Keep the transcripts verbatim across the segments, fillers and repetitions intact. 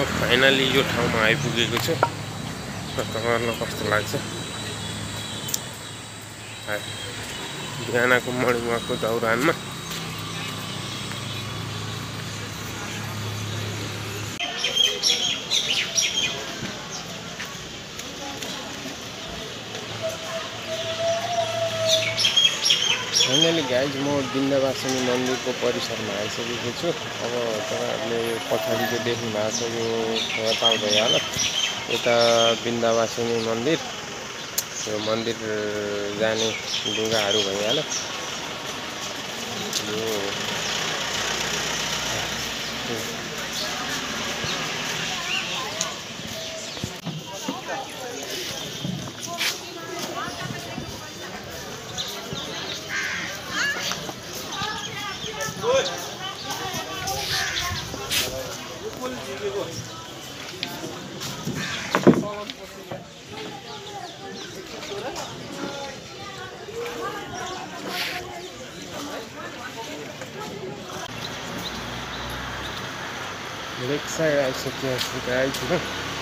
म फाइनली यो ठाउँमा आइपुगेको छु। तपाईँहरूलाई कस्तो लाग्छ? बिहानको मर्निङ वाकको दौरानमा फाइनली गाइज म विन्ध्यवासिनी मन्दिरको परिसरमा आइसकेको छु। अब तपाईँहरूले पछाडि चाहिँ देख्नु भएको छ यो नेपाल भइहाल्यो। यता विन्ध्यवासिनी मन्दिर, यो मन्दिर जाने ढुङ्गाहरू भइहाल्यो। यो लेक साइड आइसकेको छु गाइज होइन।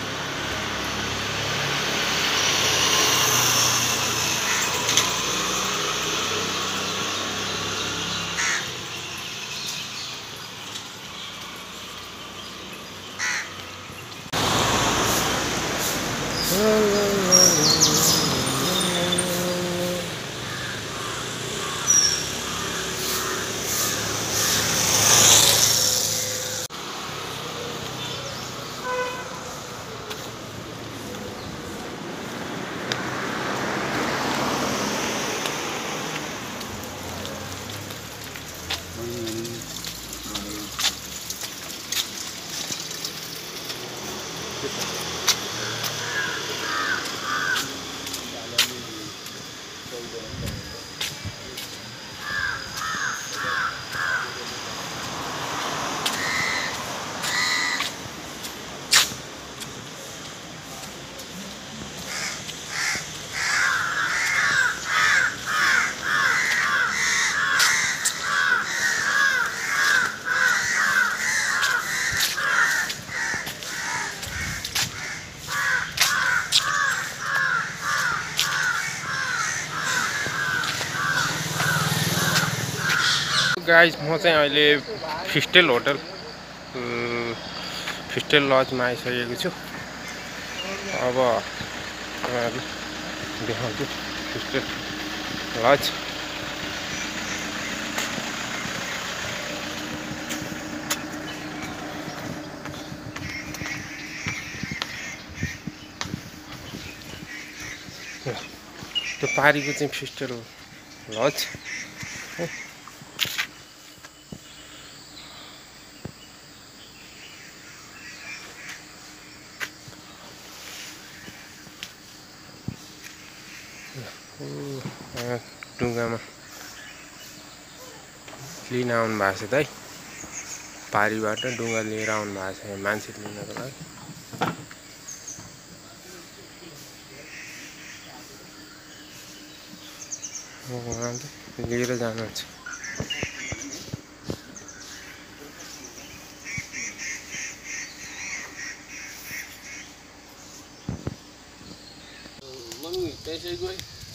गाइज म चाहिँ अहिले फिस्टेल होटल फिस्टेल लजमा आइसकेको छु। अब तपाईँहरू देखाउँछु फिस्टेल लज। त्यो पारीको चाहिँ फिस्टेल लज। ढुङ्गामा लिन आउनु भएको छ त है, पारीबाट ढुङ्गा लिएर आउनु भएको छ मान्छे लिनको लागि। उहाँले लिएर जानुहुन्छ। त्यसै गयो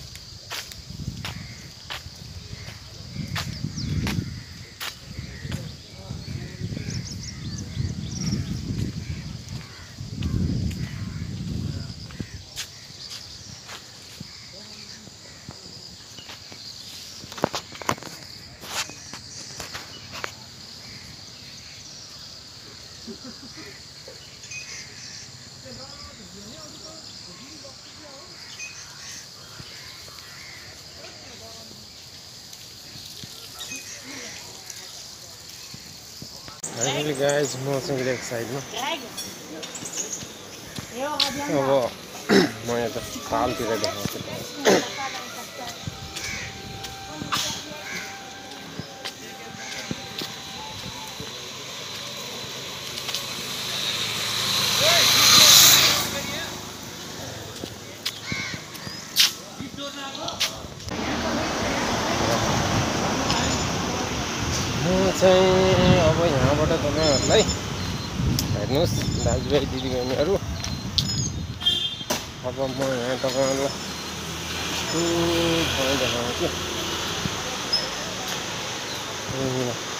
फाइनली गाइज म चाहिँ लेक साइडमा। अब म यहाँ त पालतिर देखाउँछु। म चाहिँ अब यहाँबाट तपाईँहरूलाई हेर्न हेर्नुहोस् दाजुभाइ दिदीबहिनीहरू। अब म यहाँ तपाईँहरूलाई ठाउँ देखाउँछु।